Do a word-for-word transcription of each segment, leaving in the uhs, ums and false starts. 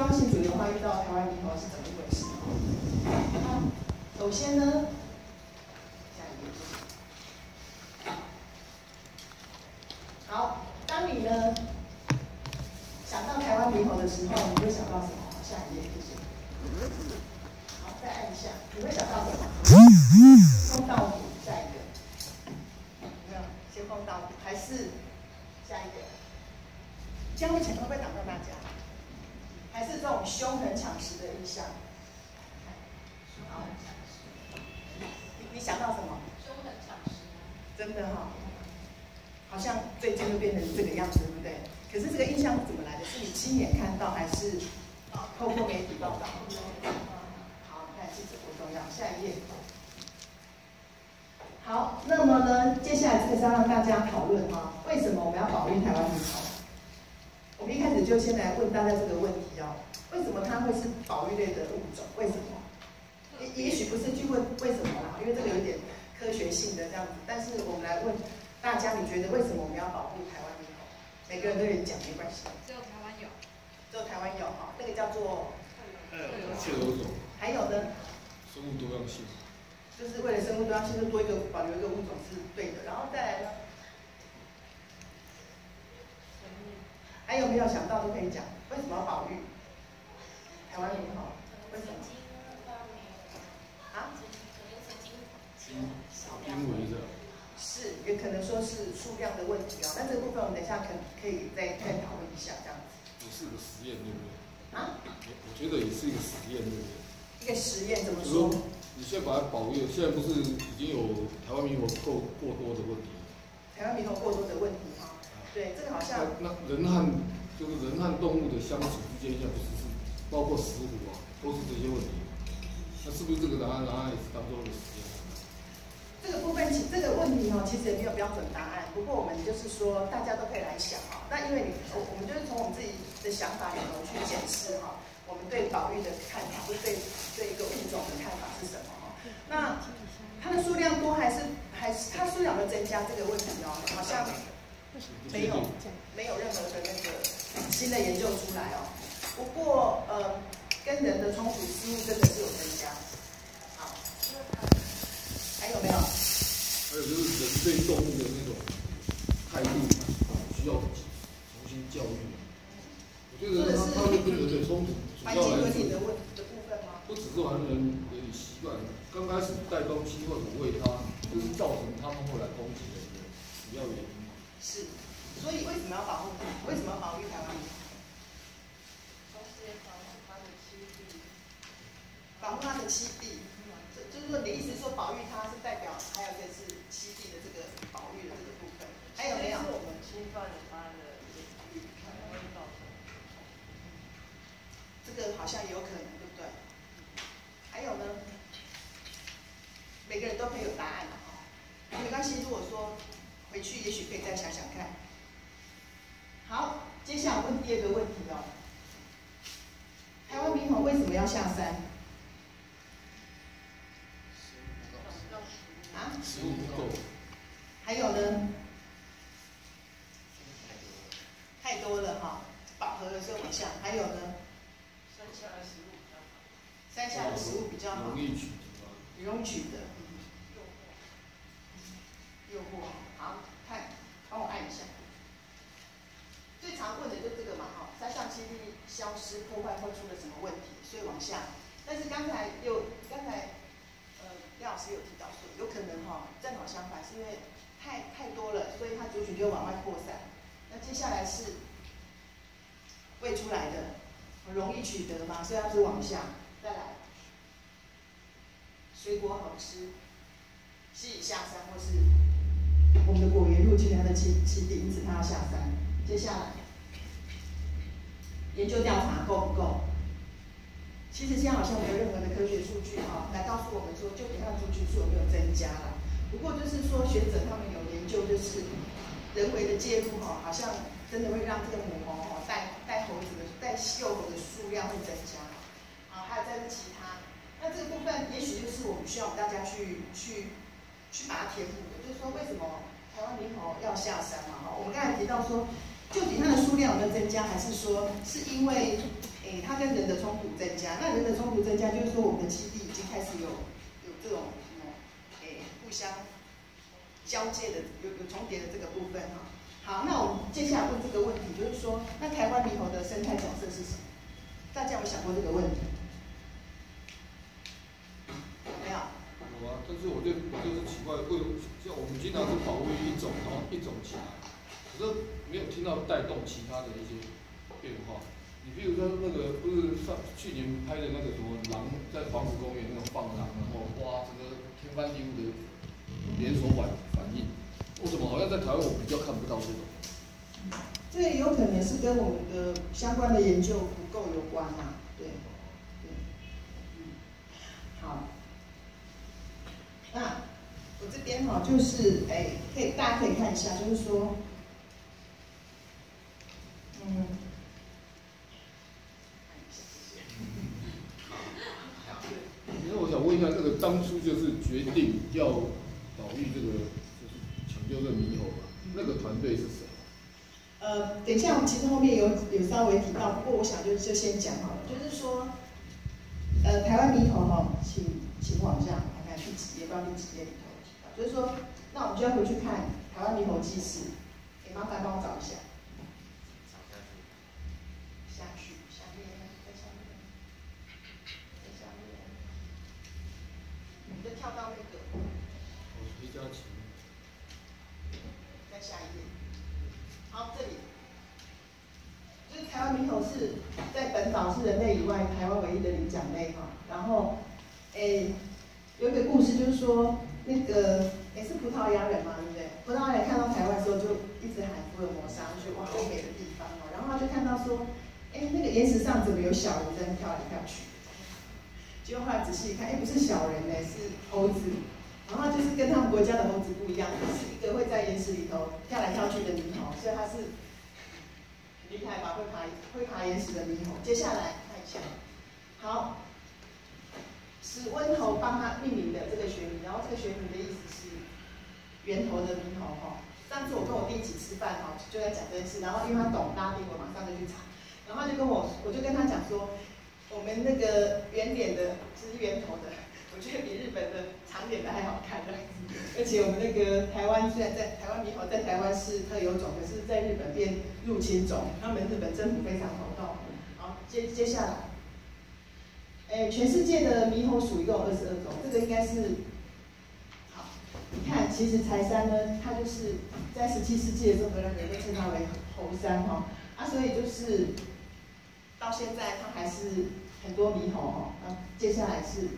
刚新竹的话遇到台湾猕猴是怎么一回事？好，首先呢，下一页。好，当你呢想到台湾猕猴的时候，你会想到什么？下一页，谢谢。好，再按一下，你会想到什么？碰到底，下一个。有没有？先碰到底，还是下一个？这样会前会不会挡到大家？还是这种凶狠抢食的印象？好，你你想到什么？ 凶狠抢食。 真的哈、哦，好像最近就变成这个样子，对不对？可是这个印象是怎么来的？是你亲眼看到，还是透过媒体报道？好，你看记者多重要。下一页。好，那么呢，接下来这个是要让大家讨论哈，为什么我们要保育台湾猕猴？我们一开始就先来问大家这个问题哦，为什么它会是保育类的物种？为什么？也也许不是去问为什么啦，因为这个有点科学性的这样子。但是我们来问大家，你觉得为什么我们要保护台湾猕猴？每个人都可以讲，没关系。 只有台湾有。 只有台湾有哈，那个叫做特有种。 还有呢？ 生物多样性。 就是为了生物多样性，就多一个保留一个物种是对的。然后再来呢？还有没有想到都可以讲，为什么要保育台湾猕猴？为什么？啊？ 濒危的。 是，也可能说是数量的问题哦。那这个部分我们等一下可可以再再讨论一下，这样子。 也是个实验，对不对？ 啊？ 我觉得也是一个实验，对不对？ 一个实验怎么说？ 你现在把它保育，现在不是已经有台湾猕猴过过多的问题？ 台湾猕猴过多的问题哈。对，这个好像。 那那人和就是人和动物的相处之间，现在不是是包括石虎啊，都是这些问题。那是不是这个答案？答案也是当做一个实验？ 这个部分其这个问题哦，其实也没有标准答案。不过我们就是说，大家都可以来想哈。那因为你我我们就是从我们自己的想法里头去检视哈，我们对保育的看法，或对对一个物种的看法是什么哈？那它的数量多还是还是它数量的增加这个问题哦，好像没有没有任何的那个新的研究出来哦。不过呃，跟人的冲突似乎真的是有增加。好，还有没有？ 还有就是人对动物的那种态度，需要重新教育。我觉得他他会跟人的冲突，主要来自的问的部分吗？ 不只是环人的习惯，刚开始带东西或者喂它，就是造成他们后来攻击人的主要原因。 是，所以为什么要保护它？为什么要保育台湾猕猴？ 同时也保护它的栖地。 保护它的栖地。就是说，你的意思是说保育它是代表还有一个是栖地的这个保育的这个部分，还有没有？ 是我们侵犯了它的领域，可能会造成。 这个好像也有可能，对不对？还有呢？每个人都可以有答案的哈，没关系。如果说回去，也许可以再想想看。好，接下来问第二个问题哦。台湾猕猴为什么要下山？啊？ 食物不够。 还有呢？太多了哈，饱和了就往下。还有呢？ 山下的食物比较好。 山下的食物比较好。 容易取得。 容易取得。诱惑。好，看，帮我按一下。最常问的就这个嘛哈，山上栖地消失破坏会出了什么问题？所以往下。但是刚才又刚才。呃，廖老师有提到说，有可能哈、哦，正好相反，是因为太太多了，所以它族群就往外扩散。那接下来是喂出来的，容易取得嘛，所以它是往下。再来，水果好吃，吸引下山，或是我们的果园入侵它的栖栖地，因此它要下山。接下来，研究调查够不够？其实现在好像没有任何的科学数据哈、哦，来告诉我们说，究竟它的族群数有没有增加了？不过就是说，学者他们有研究，就是人为的介入哈、哦，好像真的会让这个母猴哈带带猴子的带幼猴的数量会增加。好，还有再是其他，那这个部分也许就是我们需要大家去去去把它填补的，就是说为什么台湾猕猴要下山嘛？哈，我们刚才提到说，究竟它的数量有没有增加，还是说是因为？ 诶，它跟人的冲突增加。那人的冲突增加，就是说我们的基地已经开始有有这种什么，诶，互相交界的、有有重叠的这个部分哈。好，那我们接下来问这个问题，就是说，那台湾猕猴的生态角色是什么？大家有想过这个问题？没有。 有啊，但是我就我就是奇怪，为像我们经常是保育一种，然后一种起来，可是没有听到带动其他的一些变化。你比如说那个不是上去年拍的那个什么狼在黄石公园那种放狼，然后哇，整个天翻地覆的连锁反反应，为什么好像在台湾我比较看不到这种？ 这个有可能是跟我们的相关的研究不够有关啊，对，对，嗯，好，那我这边哈就是哎，可以大家可以看一下，就是说，嗯。 因为我想问一下，这个当初就是决定要保育这个，就是抢救这个猕猴嘛，那个团队是谁？ 呃，等一下，我们其实后面有有稍微提到，不过我想就就先讲好了，就是说，呃，台湾猕猴哈，请请往下看看第几页，不知道第几页里头，就是说，那我们就要回去看台湾猕猴记事，哎，麻烦帮我找一下。下去，下面，在下面，在下面，你就跳到那个。 哦，回家前。 再下一页。好，这里，就是台湾猕猴是在本岛是人类以外台湾唯一的灵长类哈。然后，诶，有一个故事就是说，那个诶是葡萄牙人嘛，对不对？葡萄牙人看到台湾的时候就一直喊福尔摩沙，就觉得哇好美的地方哦。然后他就看到说，哎那个岩石上怎么有小人在那跳来跳去？结果后来仔细一看，哎不是小人呢，是猴子。然后就是跟他们国家的猴子不一样，是一个会在岩石里头跳来跳去的猕猴，所以它是很厉害吧？会爬会爬岩石的猕猴。接下来看一下，好，是温猴帮它命名的这个学名，然后这个学名的意思是源头的猕猴哈。上次我跟我弟一起吃饭哈，就在讲这件事，然后因为他懂拉丁，我马上就去查，然后他就跟我，我就跟他讲说，我们那个圆脸的是源头的。我觉得比日本的长脸的还好看这样子，而且我们那个台湾虽然在台湾猕猴在台湾是特有种，可是在日本变入侵种，他们日本政府非常头痛。好，接接下来，哎，全世界的猕猴属一共有二十二种，这个应该是好。你看，其实柴山呢，它就是在十七世纪的时候，荷兰人会称它为猴山哈，啊，所以就是到现在它还是很多猕猴哈。那接下来是。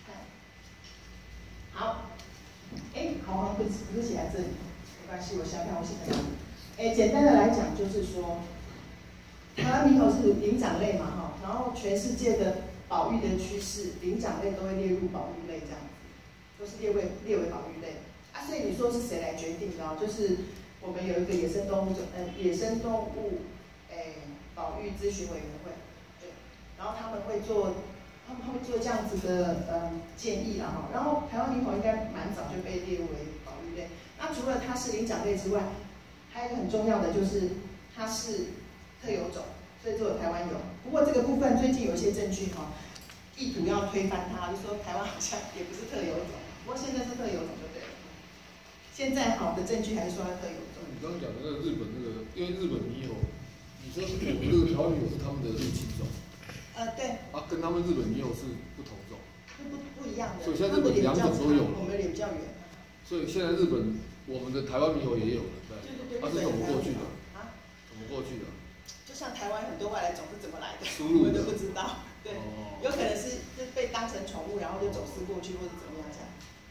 好，哎，好像不是不是写在这里，没关系，我想想我写在哪里。哎，简单的来讲就是说，台湾猕猴是灵长类嘛哈，然后全世界的保育的趋势，灵长类都会列入保育类这样子，都是列为列为保育类。啊，所以你说是谁来决定的？就是我们有一个野生动物呃野生动物哎保育咨询委员会，对，然后他们会做。他们会做这样子的呃建议啦哈，然后台湾猕猴应该蛮早就被列为保育类。那除了它是灵长类之外，还有一个很重要的就是它是特有种，所以只有台湾有。不过这个部分最近有一些证据哈，意图要推翻它，就说台湾好像也不是特有种，不过现在是特有种就对了。现在好的证据还是说它特有种。 你刚刚讲的那个日本那个，因为日本猕猴，你说我们这个台湾猕猴是他们的入侵种。 呃，对。 啊，跟他们日本猕猴是不同种。 是不不一样的。 所以现在日本两种都有了。 我们的脸比较圆。 所以现在日本我们的台湾猕猴也有了，对。 对对对。 它是怎么过去的？ 啊？ 怎么过去的？ 就像台湾很多外来种是怎么来的， 输入我们都不知道。对。 哦、 有可能是是被当成宠物，然后就走私过去，或者怎么样这样。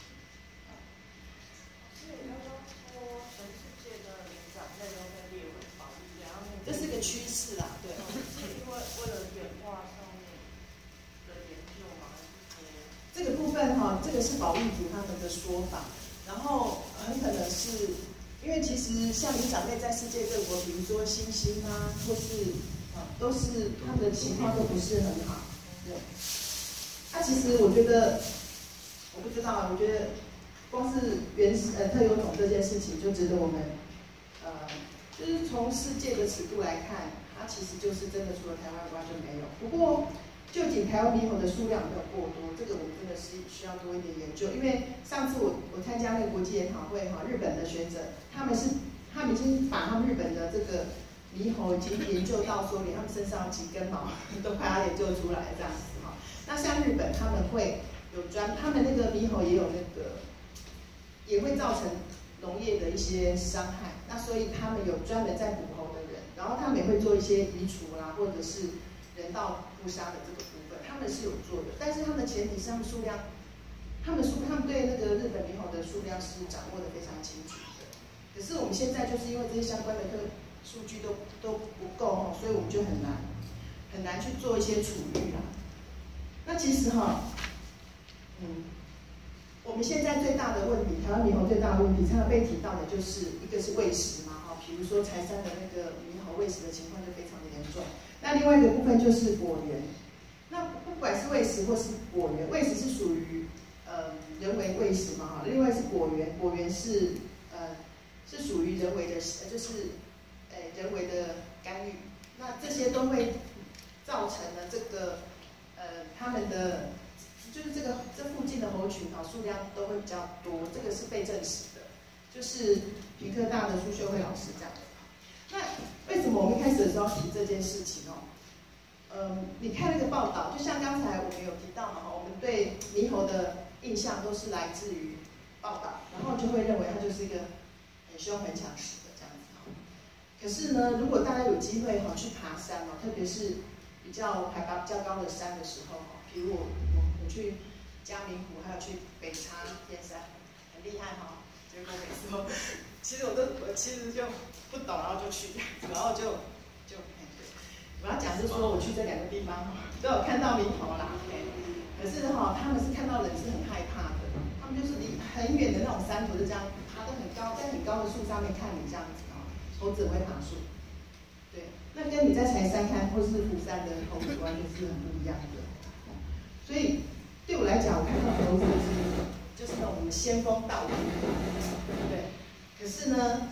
所以他说说全世界的灵长类都被列为保育类，然后这是个趋势啦，对。 是因为为了演化上面的研究吗？还是说这个部分哈，这个是保育组他们的说法，然后很可能是因为其实像灵长类在世界各国，比如说猩猩啊，或是啊，都是他们的情况都不是很好，对。那、啊、其实我觉得，我不知道，我觉得光是原始呃特有种这件事情，就值得我们呃，就是从世界的尺度来看，它那其实就是真的除了台湾以外就没有。不过究竟台湾猕猴的数量有没有过多，这个我们真的是需要多一点研究。因为上次我我参加那个国际研讨会哈，日本的学者他们是他们已经把他们日本的这个猕猴已经研究到说，连他们身上有几根毛都快要研究出来这样子哈。那像日本他们会有专，他们那个猕猴也有那个也会造成农业的一些伤害，那所以他们有专门在捕猴的人，然后他们也会做一些移除啦，或者是人道捕杀的这个部分，他们是有做的，但是他们的前提是他们数量，他们数他们对那个日本猕猴的数量是掌握的非常清楚的。可是我们现在就是因为这些相关的个数据都都不够哈，所以我们就很难很难去做一些处理啦。那其实哈，嗯。我们现在最大的问题，台湾猕猴最大的问题，常常被提到的就是一个是喂食嘛，哈，比如说柴山的那个猕猴喂食的情况就非常的严重。那另外一个部分就是果园，那不管是喂食或是果园，喂食是属于呃人为喂食嘛，哈，另外是果园，果园是呃是属于人为的，就是呃人为的干预，那这些都会造成了这个呃他们的。就是这个这附近的猴群啊，数量都会比较多，这个是被证实的。就是屏科大的苏秀慧老师讲的。那为什么我们一开始的时候提这件事情哦？嗯，你看那个报道，就像刚才我们有提到嘛，我们对猕猴的印象都是来自于报道，然后就会认为它就是一个很凶很强势的这样子。可是呢，如果大家有机会哈去爬山哦，特别是比较海拔比较高的山的时候哈，比如我我我去嘉明湖，还有去北叉天山，很厉害哈。结果每次都，其实我都我其实就不懂，然后就去这样子，然后就就我要讲就是说我去这两个地方都有看到猕猴啦，可是哈他们是看到人是很害怕的，他们就是离很远的那种山头就这样爬得很高，在很高的树上面看你这样子啊，猴子很会爬树。对，那跟你在柴山看或是虎山的猴子完全是很不一样的。所以对我来讲，我看到猴子是就是那种仙风道骨，对。可是呢，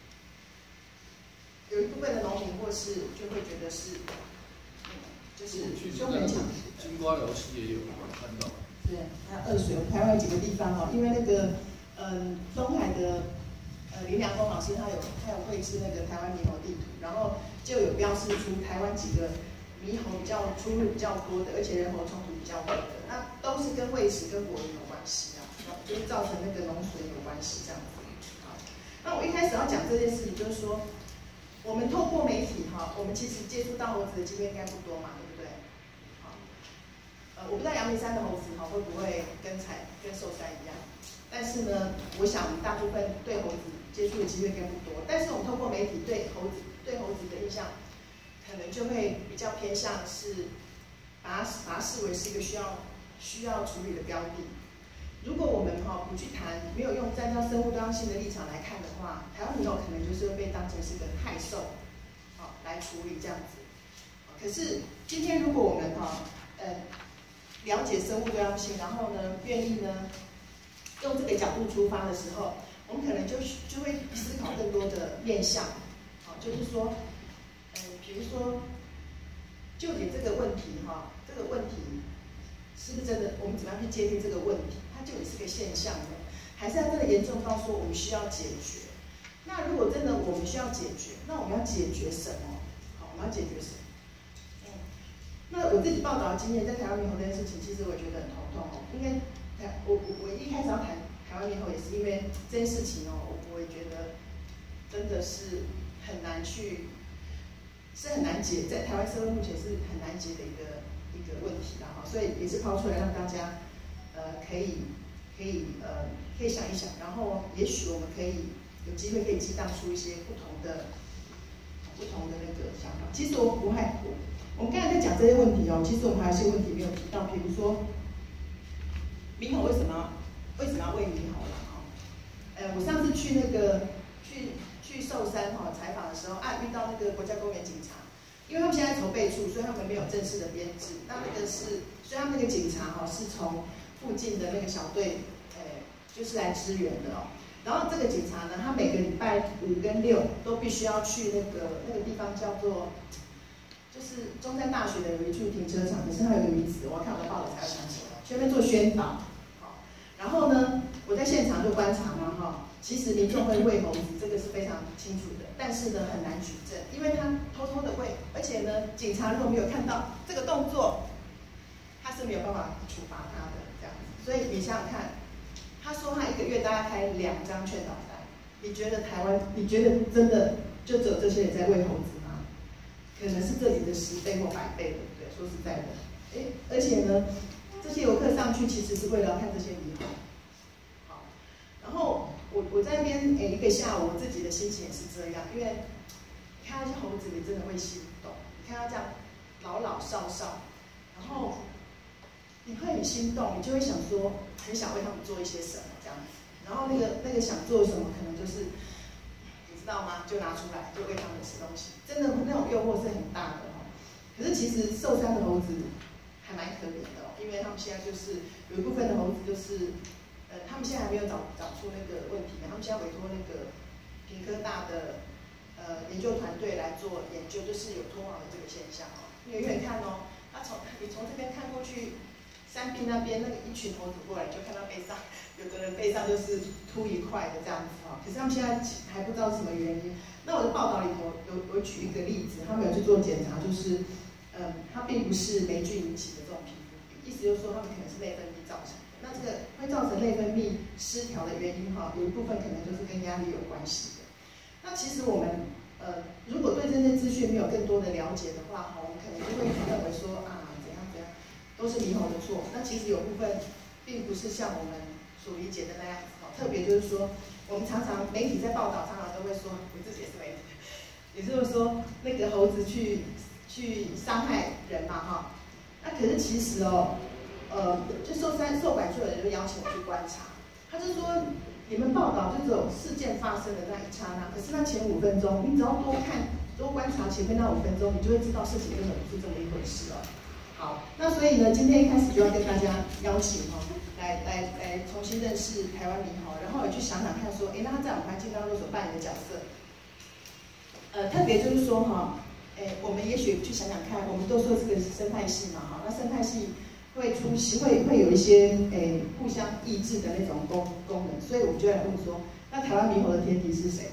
有一部分的农民或是就会觉得是，就是凶很强。 金瓜寮溪也有看到。 对，还有二水，台湾有几个地方哦，因为那个嗯东海的。呃，林良公老师他有他有绘制那个台湾猕猴地图，然后就有标示出台湾几个猕猴比较出入比较多的，而且人猴冲突比较多的，那都是跟喂食跟果园有关系啊，就是造成那个农损有关系这样子。好，那我一开始要讲这件事情，就是说，我们透过媒体哈，我们其实接触到猴子的机会应该不多嘛，对不对？好，呃，我不知道阳明山的猴子哈会不会跟柴跟寿山一样，但是呢，我想我们大部分对猴子接触的机会更不多，但是我们透过媒体对猴子对猴子的印象，可能就会比较偏向是把它把它视为是一个需要需要处理的标的。如果我们哈不去谈，没有用站在生物多样性的立场来看的话，台湾猕猴可能就是会被当成是个害兽，好来处理这样子。可是今天如果我们哈呃了解生物多样性，然后呢愿意呢用这个角度出发的时候，我们可能就就会思考更多的面向，好，就是说，呃，比如说，就你这个问题哈，这个问题是不是真的？我们怎么样去界定这个问题？它就也是个现象的，还是要真的严重到说我们需要解决？那如果真的我们需要解决，那我们要解决什么？好，我们要解决什么？嗯，那我自己报道的经验，在台湾猕猴这件事情，其实我觉得很头痛哦。应该台我我我一开始要谈。台湾猕猴也是因为这件事情哦，我也觉得真的是很难去，是很难解，在台湾社会目前是很难解的一个一个问题啦哈，所以也是抛出来让大家呃可以可以呃可以想一想，然后也许我们可以有机会可以激荡出一些不同的不同的那个想法。其实我我还我我们刚才在讲这些问题哦，其实我们还有一些问题没有提到，比如说猕猴为什么？为什么要喂猕猴啦？哈，呃，我上次去那个去去寿山哈采访的时候啊，遇到那个国家公园警察，因为他们现在筹备处，所以他们没有正式的编制。那那个是，所以他们那个警察哈是从附近的那个小队，呃，就是来支援的哦。然后这个警察呢，他每个礼拜五跟六都必须要去那个那个地方叫做就是中山大学的有一处停车场，可是它有一个名词，我要看我的报纸才会想起来，去那边做宣导。好，然后呢，我在现场就观察嘛，哈，其实民众会喂猴子，这个是非常清楚的，但是呢很难举证，因为他偷偷的喂，而且呢，警察如果没有看到这个动作，他是没有办法处罚他的这样子。所以你想想看，他说他一个月大概开两张劝导单，你觉得台湾，你觉得真的就只有这些人在喂猴子吗？可能是这里的十倍或百倍，对不对？说实在的，哎，而且呢，这些游客上去其实是为了看这些猕猴。好，然后我我在那边哎一个下午，我自己的心情也是这样，因为看到这猴子，你真的会心动。你看他这样老老少少，然后你会很心动，你就会想说，很想为他们做一些什么这样子。然后那个那个想做什么，可能就是你知道吗？就拿出来就喂他们吃东西，真的那种诱惑是很大的哦。可是其实受伤的猴子还蛮可怜的哦，因为他们现在就是有一部分的猴子就是，呃，他们现在还没有找找出那个问题，他们现在委托那个屏科大的呃研究团队来做研究，就是有脱毛的这个现象哦。你远远看哦，他从你从这边看过去。山壁那边那个一群猴子过来，就看到背上有的人背上就是秃一块的这样子哈。可是他们现在还不知道是什么原因。那我的报道里头有有举一个例子，他们有去做检查，就是嗯，它并不是霉菌引起的这种皮肤病，意思就是说他们可能是内分泌造成的。那这个会造成内分泌失调的原因哈，有一部分可能就是跟压力有关系的。那其实我们呃，如果对这些资讯没有更多的了解的话哈，我们可能就会认为说啊。都是猕猴的错，那其实有部分并不是像我们所理解的那样子哈。特别就是说，我们常常媒体在报道，常常都会说，我自己也是媒体，也就是说那个猴子去去伤害人嘛哈。那可是其实哦，呃，就受伤受管束的人就邀请我去观察，他就说你们报道就只有事件发生的那一刹那，可是那前五分钟，你只要多看多观察前面那五分钟，你就会知道事情根本不是这么一回事哦。好，那所以呢，今天一开始就要跟大家邀请哈、哦，来来来重新认识台湾猕猴，然后也去想想看说，哎，那他在我们环境当中所扮演的角色，呃，特别就是说哈，哎，我们也许去想想看，我们都说这个生态系嘛哈，那生态系会出席会会有一些哎互相抑制的那种功功能，所以我们就来问说，那台湾猕猴的天敌是谁？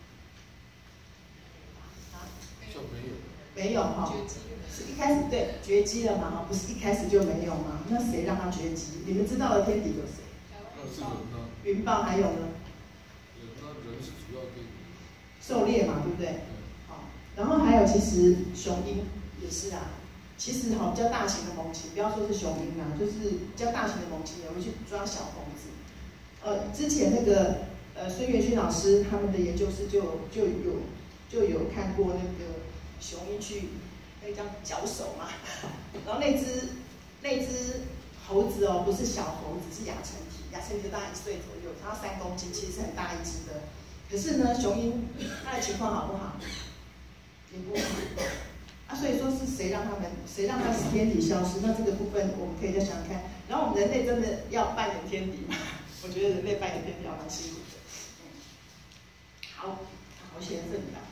啊？ 就没有。 没有哈。是一开始对绝迹了嘛哈，不是一开始就没有嘛？那谁让它绝迹？你们知道的天敌有谁？ 那是人呢？ 云豹还有呢？ 人那人是主要天敌。 狩猎嘛，对不对？好，然后还有其实雄鹰也是啊。其实哈、哦、比较大型的猛禽，不要说是雄鹰啦，就是比较大型的猛禽也会去抓小猴子。呃，之前那个呃孙元勋老师他们的研究室就就有就有看过那个雄鹰去。那个叫脚手嘛，然后那只那只猴子哦，不是小猴子，是亚成体，亚成体大概一岁左右，它三公斤，其实是很大一只的。可是呢，雄鹰它的情况好不好？也不好啊，所以说是谁让他们，谁让它是天敌消失？那这个部分我们可以再想想看。然后我们人类真的要扮演天敌吗？我觉得人类扮演天敌好蛮辛苦的。嗯，好，我写在这里了。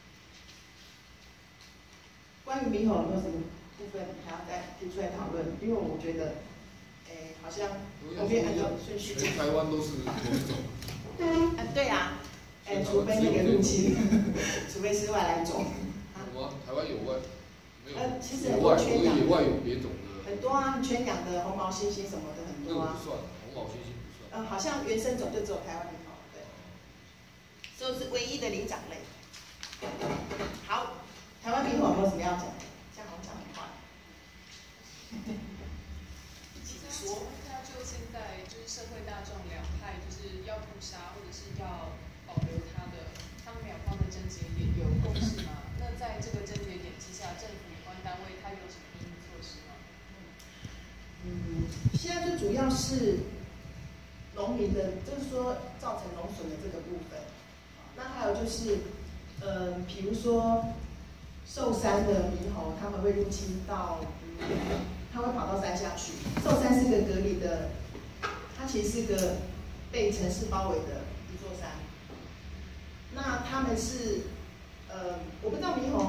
关于猕猴有没有什么部分还要再提出来讨论？因为我觉得，诶，好像我们也按照顺序讲。 全台湾都是同一种。 嗯，对啊，诶，除非那个入侵，除非是外来种。 有吗？台湾有外？没有。 呃，其实野外， 圈养野外有别种的。 很多啊，圈养的红毛猩猩什么的很多啊。 那个不算，红毛猩猩不算。 嗯，好像原生种就只有台湾猕猴，对，所以是唯一的灵长类。好。台湾猕猴有没有什么要讲的？这样好像讲很快。 其实说，那就现在就是社会大众两派，就是要捕杀或者是要保留它的，他们两方的症结点有共识吗？那在这个症结点之下，政府有关单位它有什么应对措施吗？ 嗯，现在最主要是农民的，就是说造成农损的这个部分。那还有就是，呃，比如说。寿山的猕猴，他们会入侵到，嗯，它会跑到山下去。寿山是个隔离的，它其实是个被城市包围的一座山。那他们是，呃，我不知道猕猴哈，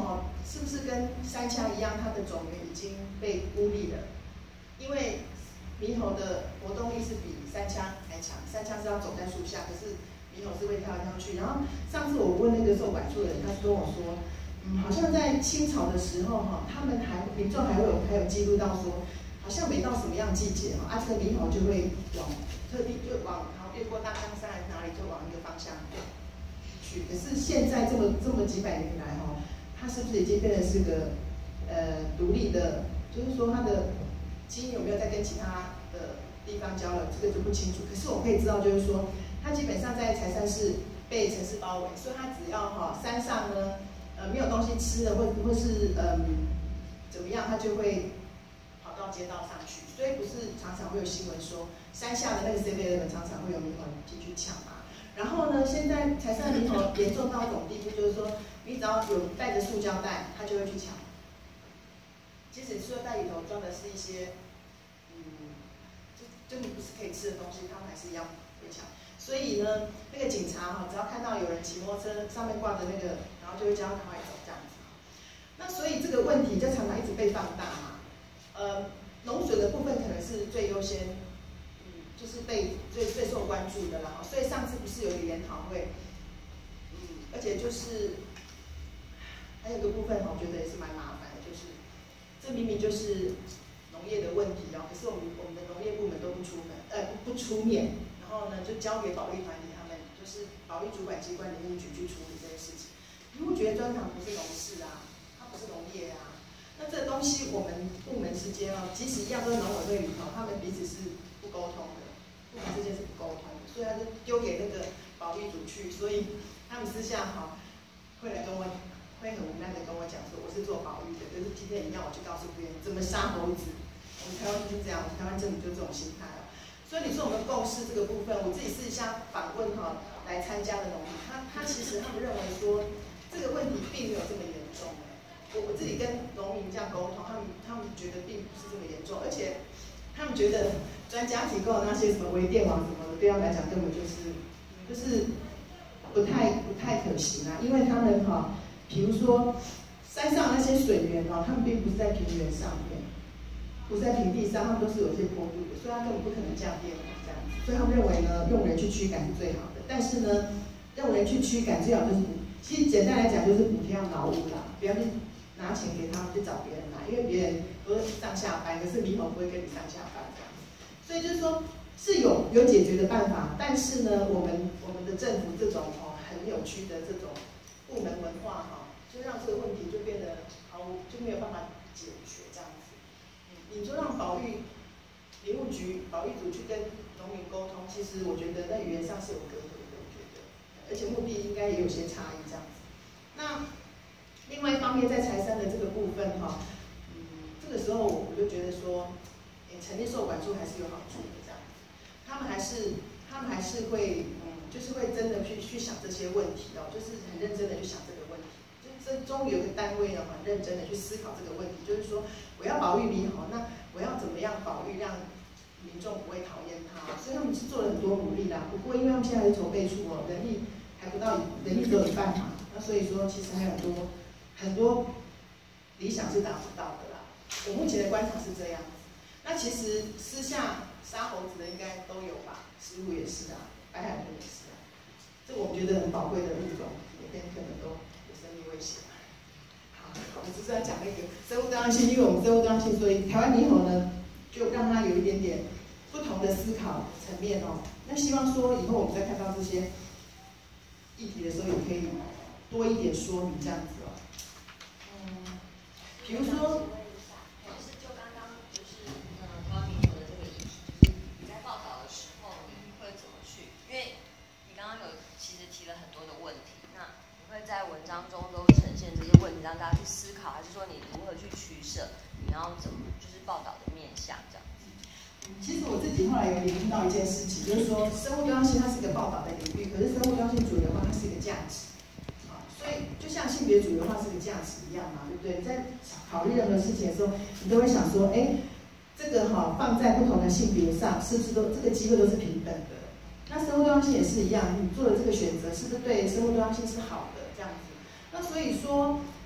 是不是跟山羌一样，它的种源已经被孤立了？因为猕猴的活动力是比山羌还强，山羌是要走在树下，可是猕猴是会跳来跳去。然后上次我问那个受管束的人，他跟我说，嗯，好像在清朝的时候哈，他们还民众还会有还有记录到说，好像每到什么样季节哈，啊这个猕猴就会往特地就往然后越过大江山还是哪里，就往一个方向去。可是现在这么这么几百年来哈，它是不是已经变成是个呃独立的？就是说它的基因有没有在跟其他的地方交流，这个就不清楚。可是我可以知道，就是说它基本上在柴山市被城市包围，所以它只要哈山上呢呃没有东西吃了，或或是嗯怎么样，它就会跑到街道上去。所以不是常常会有新闻说山下的那个 C V 人常常会有猕猴进去抢嘛。然后呢，现在柴山猕猴严重到一种地步，就是说你只要有带着塑胶袋，它就会去抢。即使塑料袋里头装的是一些，嗯，就根本不是可以吃的东西，他们还是一样会抢。所以呢，那个警察哈，只要看到有人骑摩托车上面挂着那个，然后就会叫他赶快走这样子。那所以这个问题就常常一直被放大嘛。呃，农水的部分可能是最优先，嗯，就是被最最受关注的啦。所以上次不是有一个研讨会，嗯，而且就是还有一个部分我觉得也是蛮麻烦的，就是。这明明就是农业的问题哦，可是我们我们的农业部门都不出门，呃不不出面，然后呢就交给保育团体他们，就是保育主管机关林务局去处理这些事情。林务局的专长不是农事啊，它不是农业啊，那这个东西我们部门之间哦，即使一样都是农委会里头，他们彼此是不沟通的，部门之间是不沟通的，所以他就丢给那个保育组去，所以他们私下哈会来跟我。会很无奈的跟我讲说，我是做保育的，可是今天你要我去告诉别人怎么杀猴子，我们台湾就是这样，我们台湾政府就这种心态哦。所以你说我们共识这个部分，我自己私下访问哈来参加的农民，他他其实他们认为说这个问题并没有这么严重。我我自己跟农民这样沟通，他们他们觉得并不是这么严重，而且他们觉得专家提供的那些什么微电网什么的，对他们来讲根本就是就是不太不太可行啊，因为他们哈。比如说，山上那些水源哦，他们并不是在平原上面，不是在平地上，他们都是有一些坡度的，所以他根本不可能降电这样子。所以他们认为呢，用人去驱赶是最好的。但是呢，用人去驱赶最好就是补，其实简单来讲就是补贴劳务啦，不要去拿钱给他们去找别人来，因为别人都是上下班，可是猕猴不会跟你上下班这样子。所以就是说是有有解决的办法，但是呢，我们我们的政府这种哦很扭曲的这种部门文化哈。就让这个问题就变得毫无就没有办法解决这样子。嗯，你说让保育林务局、保育组去跟农民沟通，其实我觉得在语言上是有隔阂的，我觉得，而且目的应该也有些差异这样子。那另外一方面，在柴山的这个部分哈，嗯，这个时候我就觉得说，诶，成立受管束还是有好处的这样子。他们还是他们还是会嗯，就是会真的去去想这些问题哦，就是很认真的去想这个问题。这终于有个单位呢，很认真的去思考这个问题，就是说我要保育猕猴，那我要怎么样保育，让民众不会讨厌它？所以他们是做了很多努力啦。不过因为他们现在是筹备处哦，人力还不到，人力只有一半嘛，那所以说其实还有很多很多理想是达不到的啦。我目前的观察是这样子。那其实私下杀猴子的应该都有吧，石虎也是啊，白海豚也是啊，这我们觉得很宝贵的物种，每天可能都。危险。好，我们只是要讲那个生物多样性，因为我们生物多样性，所以台湾猕猴呢，就让它有一点点不同的思考层面哦。那希望说以后我们再看到这些议题的时候，也可以多一点说明这样子哦。嗯，比如说， 就是就刚刚就是呃台湾猕猴的这个议题，就是你在报道的时候，你会怎么去？因为你刚刚有其实提了很多的问题，那。会在文章中都呈现这些问题，让大家去思考，还是说你如何去取舍？你要怎么就是报道的面向这样子？ 其实我自己后来有领悟到一件事情，就是说生物多样性它是一个报道的领域，可是生物多样性主流化它是一个价值啊，所以就像性别主流化是个价值一样嘛，对不对？你在考虑任何事情的时候，你都会想说，哎，这个哈、哦、放在不同的性别上，是不是都这个机会都是平等的？那生物多样性也是一样，你做的这个选择是不是对生物多样性是好的？这样子，那所以说，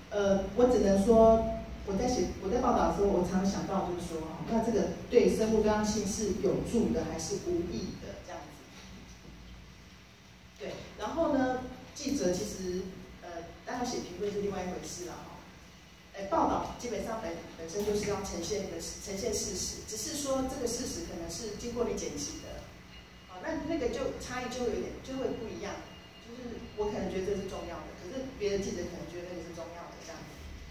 呃，我只能说，我在写我在报道的时候，我常常想到就是说，那这个对生物多样性是有助的还是无益的这样子？对，然后呢，记者其实呃，当然写评论是另外一回事了哈。呃，报道基本上本本身就是要呈现一个呈现事实，只是说这个事实可能是经过你剪辑的，啊，那那个就差异就会有点就会不一样。就是我可能觉得这是重要的，可是别的记者可能觉得那个是重要的这样子。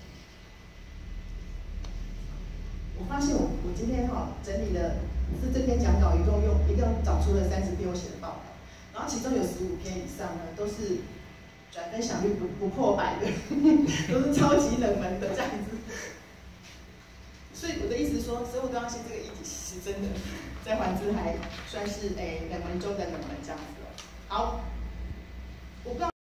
我发现我我今天哈整理的是这篇讲稿一共用一共找出了三十篇我写的报道，然后其中有十五篇以上呢都是转分享率不不破百的，都是超级冷门的这样子。所以我的意思是说，生物多样性这个议题其实真的在环知还算是诶冷门中的冷门这样子哦。好，我不知道。